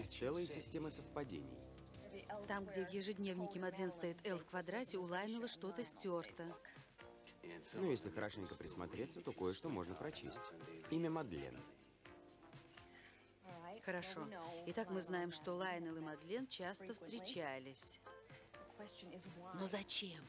есть целая система совпадений. Там, где в ежедневнике Мадлен стоит L в квадрате, у Лайнела что-то стерто. Но если хорошенько присмотреться, то кое-что можно прочесть. Имя Мадлен. Хорошо. Итак, мы знаем, что Лайнел и Мадлен часто встречались. Но зачем?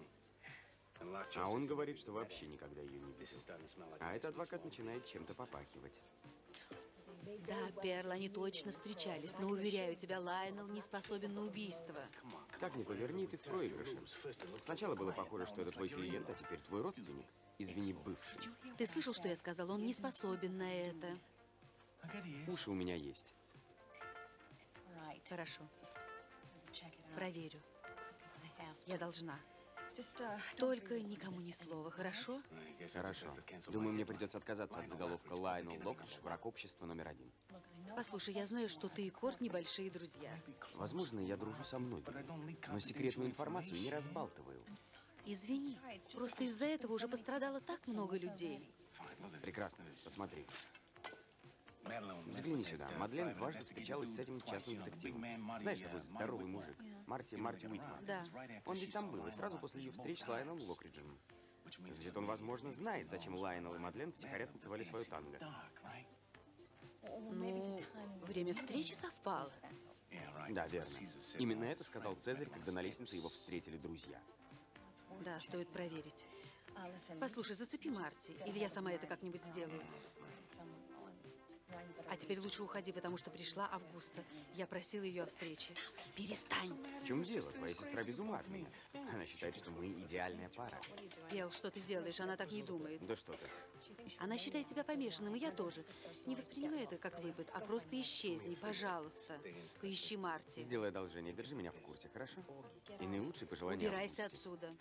А он говорит, что вообще никогда ее не видел. А этот адвокат начинает чем-то попахивать. Да, Перл, они точно встречались, но, уверяю тебя, Лайнел не способен на убийство. Как ни поверни, ты в проигрыше. Сначала было похоже, что это твой клиент, а теперь твой родственник. Извини, бывший. Ты слышал, что я сказал? Он не способен на это. Уши у меня есть. Хорошо. Проверю. Я должна. Только никому ни слова, хорошо? Хорошо. Думаю, мне придется отказаться от заголовка «Лайнел Локридж, враг общества номер 1». Послушай, я знаю, что ты и Корт небольшие друзья. Возможно, я дружу со многими, но секретную информацию не разбалтываю. Извини, просто из-за этого уже пострадало так много людей. Прекрасно. Посмотри. Взгляни сюда. Мадлен дважды встречалась с этим частным детективом. Знаешь, такой здоровый мужик. Марти Уитман. Да. Он ведь там был, и сразу после ее встреч с Лайнелом Локриджем. Значит, он, возможно, знает, зачем Лайнел и Мадлен втихаря танцевали свою танго. Ну, время встречи совпало. Да, верно. Именно это сказал Цезарь, когда на лестнице его встретили друзья. Да, стоит проверить. Послушай, зацепи Марти, или я сама это как-нибудь сделаю. А теперь лучше уходи, потому что пришла Августа. Я просила ее о встрече. Перестань! В чем дело? Твоя сестра без ума от меня. Она считает, что мы идеальная пара. Пел, что ты делаешь? Она так не думает. Да что ты. Она считает тебя помешанным, и я тоже. Не воспринимай это как выпад, а просто исчезни, пожалуйста. Поищи Марти. Сделай одолжение, держи меня в курсе, хорошо? И наилучшие пожелания Убирайся Августе. отсюда.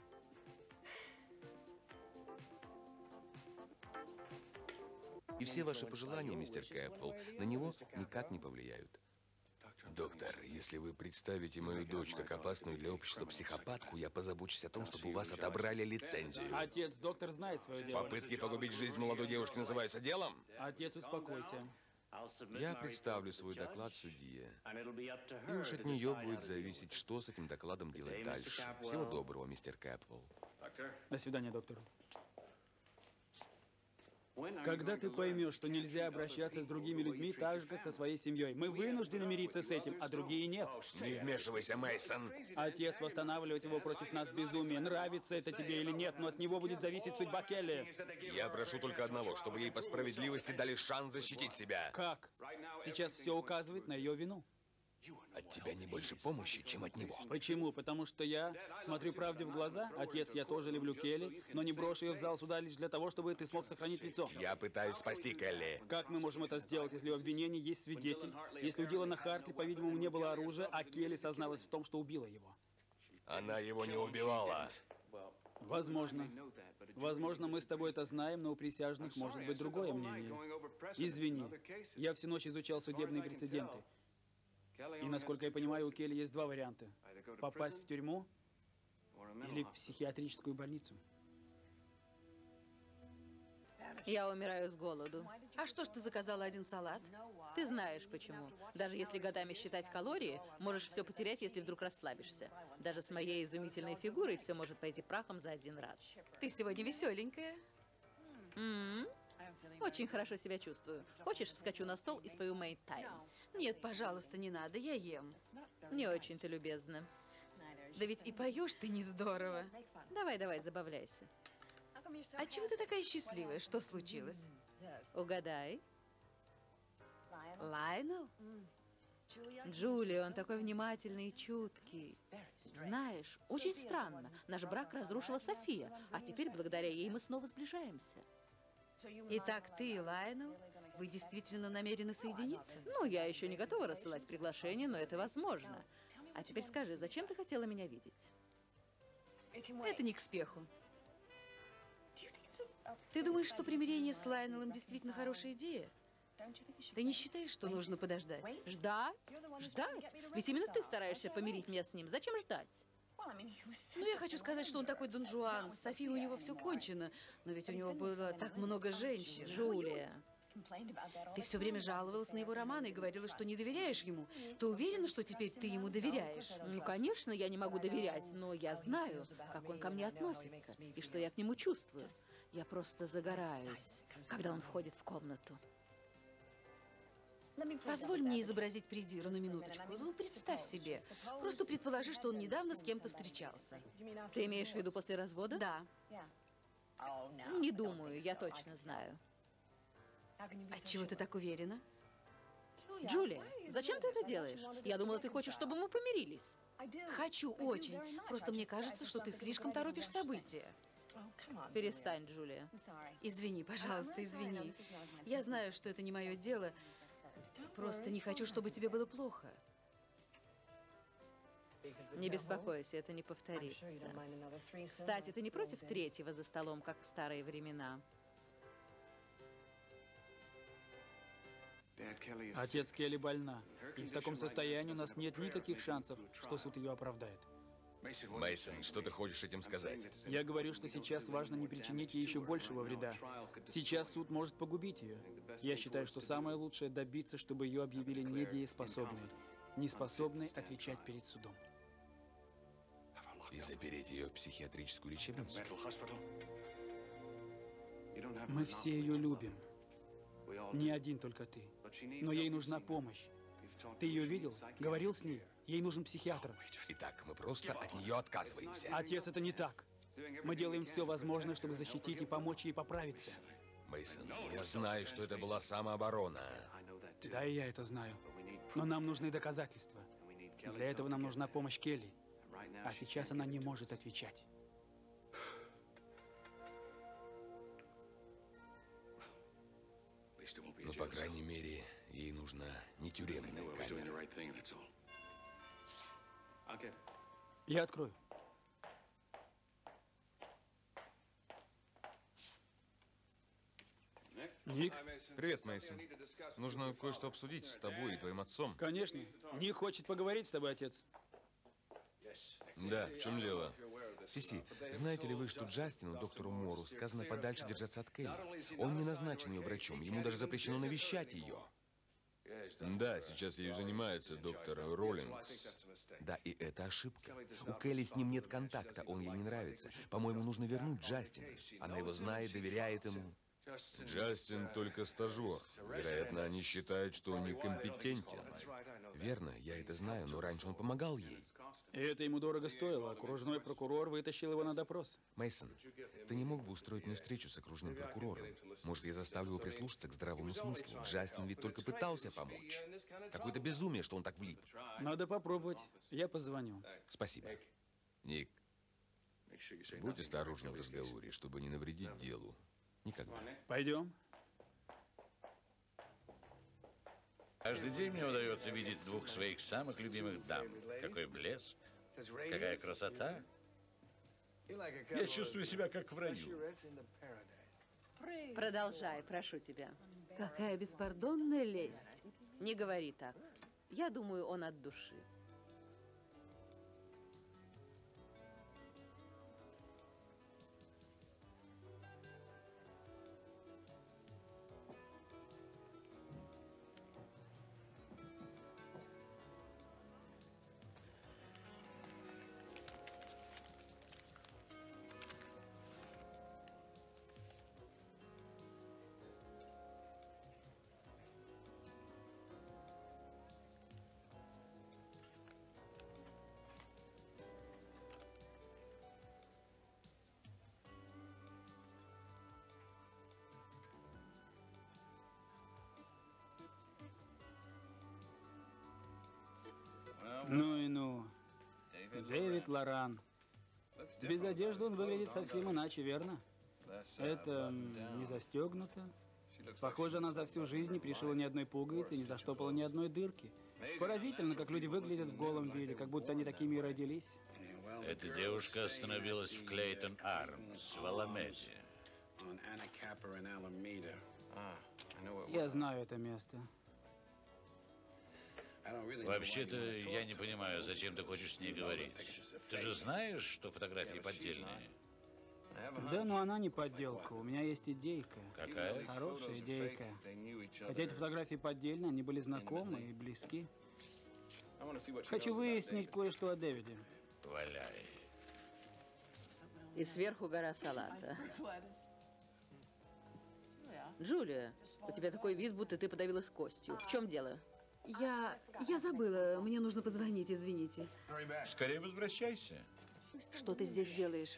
И все ваши пожелания, мистер Кэпвелл, на него никак не повлияют. Доктор, если вы представите мою дочь как опасную для общества психопатку, я позабочусь о том, чтобы у вас отобрали лицензию. Отец, доктор знает свое дело. Попытки погубить жизнь молодой девушки называются делом? Отец, успокойся. Я представлю свой доклад судье. И уж от нее будет зависеть, что с этим докладом делать дальше. Всего доброго, мистер Кэпвелл. До свидания, доктор. Когда ты поймешь, что нельзя обращаться с другими людьми так же, как со своей семьей. Мы вынуждены мириться с этим, а другие нет. Не вмешивайся, Мейсон. Отец, восстанавливать его против нас безумие. Нравится это тебе или нет, но от него будет зависеть судьба Келли. Я прошу только одного, чтобы ей по справедливости дали шанс защитить себя. Как? Сейчас все указывает на ее вину. От тебя не больше помощи, чем от него. Почему? Потому что я смотрю правде в глаза. Отец, я тоже люблю Келли, но не брошу ее в зал суда лишь для того, чтобы ты смог сохранить лицо. Я пытаюсь спасти Келли. Как мы можем это сделать, если у обвинения есть свидетель? Если у Дилана Хартли, по-видимому, не было оружия, а Келли созналась в том, что убила его? Она его не убивала. Возможно. Возможно, мы с тобой это знаем, но у присяжных может быть другое мнение. Извини, я всю ночь изучал судебные прецеденты. И, насколько я понимаю, у Келли есть два варианта. Попасть в тюрьму или в психиатрическую больницу. Я умираю с голоду. А что ж ты заказала один салат? Ты знаешь почему. Даже если годами считать калории, можешь все потерять, если вдруг расслабишься. Даже с моей изумительной фигурой все может пойти прахом за один раз. Ты сегодня веселенькая. Очень хорошо себя чувствую. Хочешь, вскочу на стол и спою Мэйд Тайм? Нет, пожалуйста, не надо, я ем. Не очень-то любезно. Да ведь и поешь ты не здорово. Давай, забавляйся. А чего ты такая счастливая? Что случилось? Угадай. Лайнел? Джулия, он такой внимательный и чуткий. Знаешь, очень странно. Наш брак разрушила София, а теперь благодаря ей мы снова сближаемся. Итак, ты и Лайнел, вы действительно намерены соединиться? Ну, я еще не готова рассылать приглашение, но это возможно. А теперь скажи, зачем ты хотела меня видеть? Это не к спеху. Ты думаешь, что примирение с Лайнелом действительно хорошая идея? Ты не считаешь, что нужно подождать? Ждать? Ждать? Ведь именно ты стараешься помирить меня с ним. Зачем ждать? Ну, я хочу сказать, что он такой Дон Жуан. С Софией у него все кончено. Но ведь у него было так много женщин. Джулия, Ты все время жаловалась на его романы и говорила, что не доверяешь ему. Ты уверена, что теперь ты ему доверяешь? Ну, конечно, я не могу доверять, но я знаю, как он ко мне относится и что я к нему чувствую. Я просто загораюсь, когда он входит в комнату. Позволь мне изобразить придиру на минуточку. Ну, представь себе. Просто предположи, что он недавно с кем-то встречался. Ты имеешь в виду после развода? Да. Не думаю, я точно знаю. Отчего ты так уверена? Джулия, зачем ты это делаешь? Я думала, ты хочешь, чтобы мы помирились. Хочу очень. Просто мне кажется, что ты слишком торопишь события. Перестань, Джулия. Извини, пожалуйста, извини. Я знаю, что это не мое дело. Просто не хочу, чтобы тебе было плохо. Не беспокойся, это не повторится. Кстати, ты не против третьего за столом, как в старые времена? Отец Келли больна, и в таком состоянии у нас нет никаких шансов, что суд ее оправдает. Мейсон, что ты хочешь этим сказать? Я говорю, что сейчас важно не причинить ей еще большего вреда. Сейчас суд может погубить ее. Я считаю, что самое лучшее добиться, чтобы ее объявили недееспособной, неспособной отвечать перед судом. И запереть ее в психиатрическую лечебницу? Мы все ее любим. Не один только ты. Но ей нужна помощь. Ты ее видел? Говорил с ней? Ей нужен психиатр. Итак, мы просто от нее отказываемся. Отец, это не так. Мы делаем все возможное, чтобы защитить и помочь ей поправиться. Мейсон, я знаю, что это была самооборона. Да, и я это знаю. Но нам нужны доказательства. Для этого нам нужна помощь Келли. А сейчас она не может отвечать. Но, по крайней мере, ей нужна не тюремная камера. Я открою. Ник? Привет, Мейсон. Нужно кое-что обсудить с тобой и твоим отцом. Конечно. Ник хочет поговорить с тобой, отец. Да, в чем дело? Сиси, знаете ли вы, что Джастину, доктору Мору, сказано подальше держаться от Келли? Он не назначен ее врачом, ему даже запрещено навещать ее. Да, сейчас ею занимается доктор Роллингс. Да, и это ошибка. У Келли с ним нет контакта, он ей не нравится. По-моему, нужно вернуть Джастина. Она его знает, доверяет ему. Джастин только стажер. Вероятно, они считают, что он некомпетентен. Верно, я это знаю, но раньше он помогал ей. И это ему дорого стоило. Окружной прокурор вытащил его на допрос. Мейсон, ты не мог бы устроить мне встречу с окружным прокурором? Может, я заставлю его прислушаться к здравому смыслу? Джастин ведь только пытался помочь. Какое-то безумие, что он так влип. Надо попробовать. Я позвоню. Спасибо. Ник, будь осторожен в разговоре, чтобы не навредить делу. Никогда. Пойдем. Каждый день мне удается видеть двух своих самых любимых дам. Какой блеск, какая красота. Я чувствую себя как в раю. Продолжай, прошу тебя. Какая беспардонная лесть. Не говори так. Я думаю, он от души. Ну и ну. Дэвид Лоран. Без одежды он выглядит совсем иначе, верно? Это не застегнуто. Похоже, она за всю жизнь не пришила ни одной пуговицы, не заштопала ни одной дырки. Поразительно, как люди выглядят в голом виде, как будто они такими и родились. Эта девушка остановилась в Клейтон Армс, в Аламеде. Я знаю это место. Вообще-то, я не понимаю, зачем ты хочешь с ней говорить. Ты же знаешь, что фотографии поддельные? Да, но она не подделка. У меня есть идейка. Какая? Хорошая идейка. Хотя эти фотографии поддельные, они были знакомы и близки. Хочу выяснить кое-что о Дэвиде. Валяй. И сверху гора салата. Джулия, у тебя такой вид, будто ты подавилась костью. В чем дело? Я забыла. Мне нужно позвонить, извините. Скорее возвращайся. Что ты здесь делаешь?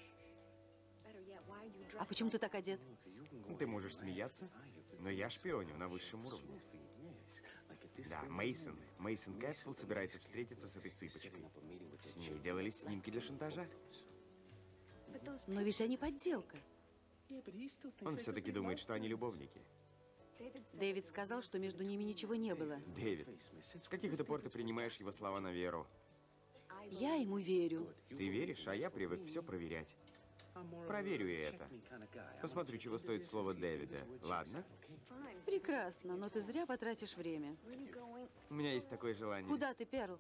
А почему ты так одет? Ты можешь смеяться, но я шпионю на высшем уровне. Да, Мейсон Кэтфилд собирается встретиться с этой цыпочкой. С ней делались снимки для шантажа. Но ведь они подделка. Он все-таки думает, что они любовники. Дэвид сказал, что между ними ничего не было. Дэвид, с каких это пор ты принимаешь его слова на веру? Я ему верю. Ты веришь, а я привык все проверять. Проверю и это. Посмотрю, чего стоит слово Дэвида. Ладно? Прекрасно, но ты зря потратишь время. У меня есть такое желание. Куда ты, Перл?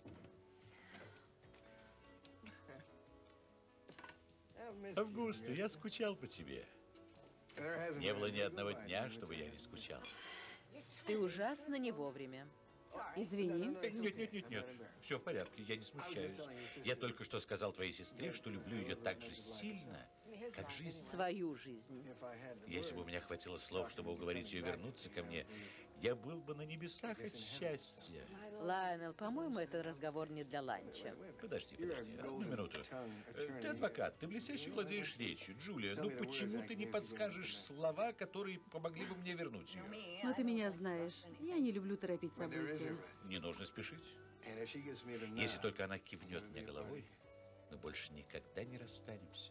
Августа, я скучал по тебе. Не было ни одного дня, чтобы я не скучал. Ты ужасно не вовремя. Извини. Нет. Все в порядке, я не смущаюсь. Я только что сказал твоей сестре, что люблю ее так же сильно, как жизнь. Свою жизнь. Если бы у меня хватило слов, чтобы уговорить ее вернуться ко мне, я был бы на небесах от счастья. Лайонел, по-моему, это разговор не для ланча. Подожди, одну минуту. Ты адвокат, ты блестяще владеешь речью. Джулия, ну почему ты не подскажешь слова, которые помогли бы мне вернуть ее? Но ты меня знаешь. Я не люблю торопить события. Не нужно спешить. Если только она кивнет мне головой, мы больше никогда не расстанемся.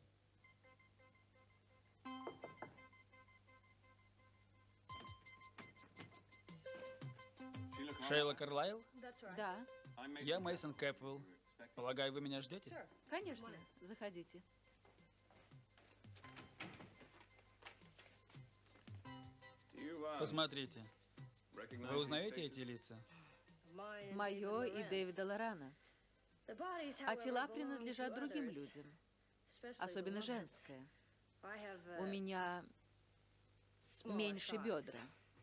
Шейла Карлайл? Да, Я Мейсон Кэпвелл. Полагаю, вы меня ждете? конечно. Заходите. Посмотрите. Вы узнаете эти лица? Мое и Дэвида Лорана. А тела принадлежат другим людям, особенно женское. У меня меньше бедра.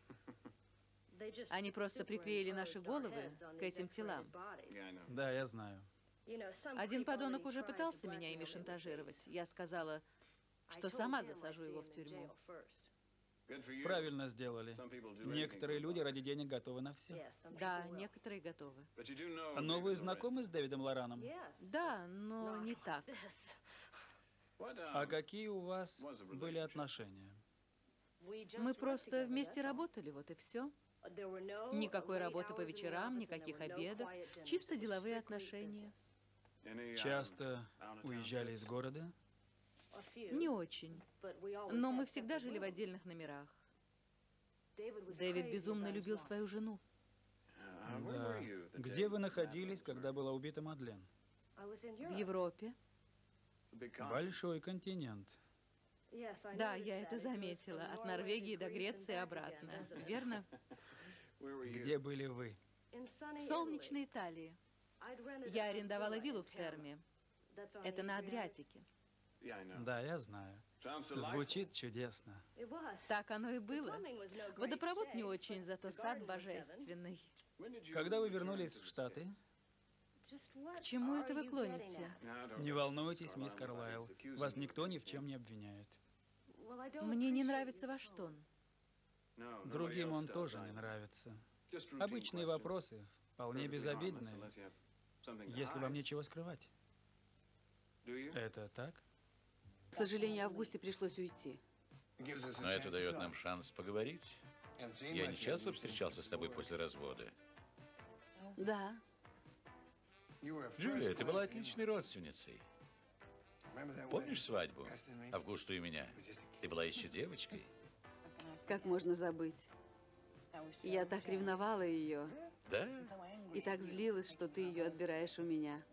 Они просто приклеили наши головы к этим телам. Да, я знаю. Один подонок уже пытался меня ими шантажировать. Я сказала, что сама засажу его в тюрьму. Правильно сделали. Некоторые люди ради денег готовы на все. Да, некоторые готовы. Но вы знакомы с Дэвидом Лораном? Да, но не так. А какие у вас были отношения? Мы просто вместе работали, вот и все. Никакой работы по вечерам, никаких обедов, чисто деловые отношения. Часто уезжали из города? Не очень. Но мы всегда жили в отдельных номерах. Дэвид безумно любил свою жену. Да. Где вы находились, когда была убита Мадлен? В Европе. Большой континент. Да, я это заметила. От Норвегии до Греции обратно. Верно? Где были вы? В солнечной Италии. Я арендовала виллу в Терме. Это на Адриатике. Да, я знаю. Звучит чудесно. Так оно и было. Водопровод не очень, зато сад божественный. Когда вы вернулись в Штаты? К чему это вы клоните? Не волнуйтесь, мисс Карлайл. Вас никто ни в чем не обвиняет. Мне не нравится ваш тон. Другим он тоже не нравится. Обычные вопросы, вполне безобидные, если вам нечего скрывать. Это так? К сожалению, Августе пришлось уйти. Но это дает нам шанс поговорить. Я не часто встречался с тобой после развода. Да. Джулия, ты была отличной родственницей. Помнишь свадьбу? Августу и меня. Ты была еще девочкой. Как можно забыть? Я так ревновала ее. Да? И так злилась, что ты ее отбираешь у меня.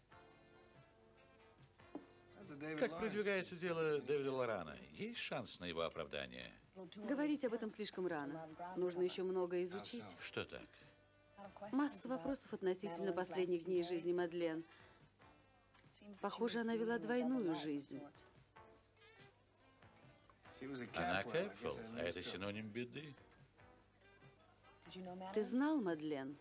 Как продвигается дело Дэвида Лорана? Есть шанс на его оправдание? Говорить об этом слишком рано. Нужно еще многое изучить. Что так? Масса вопросов относительно последних дней жизни Мадлен. Похоже, она вела двойную жизнь. Она Кэпфелл, а это синоним беды. Ты знал, Мадлен?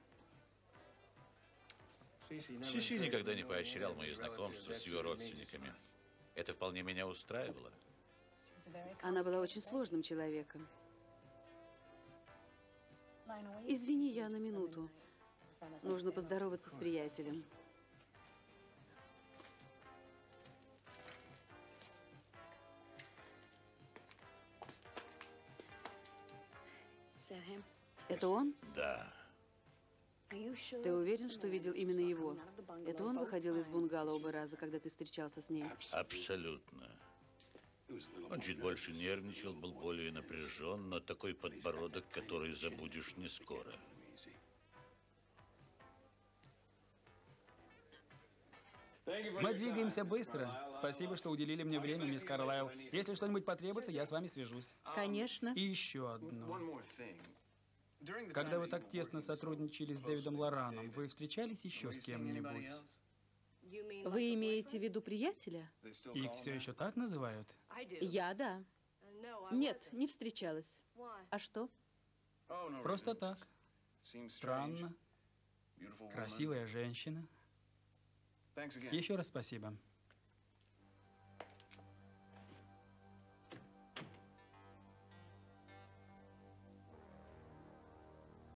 Сиси никогда не поощрял мои знакомства с его родственниками. Это вполне меня устраивало. Она была очень сложным человеком. Извини, я на минуту. Нужно поздороваться с приятелем. Это он? Да. Ты уверен, что видел именно его? Это он выходил из бунгало оба раза, когда ты встречался с ней? Абсолютно. Он чуть больше нервничал, был более напряжен, но такой подбородок, который забудешь не скоро. Мы двигаемся быстро. Спасибо, что уделили мне время, мисс Карлайл. Если что-нибудь потребуется, я с вами свяжусь. Конечно. И еще одно. Когда вы так тесно сотрудничали с Дэвидом Лораном, вы встречались еще с кем-нибудь? Вы имеете в виду приятеля? Их все еще так называют? Я, да. Нет, не встречалась. А что? Просто так. Странно. Красивая женщина. Еще раз спасибо.